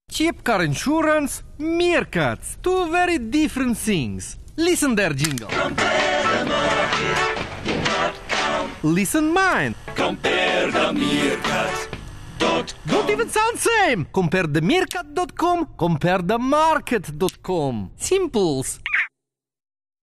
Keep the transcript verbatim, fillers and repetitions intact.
Cheap car insurance, meerkats, two very different things. Listen there, Jingle. Compare the market dot com. Listen mine. Compare the meerkat dot com. Don't even sound same. Compare the meerkat dot com, compare the market dot com. Simples.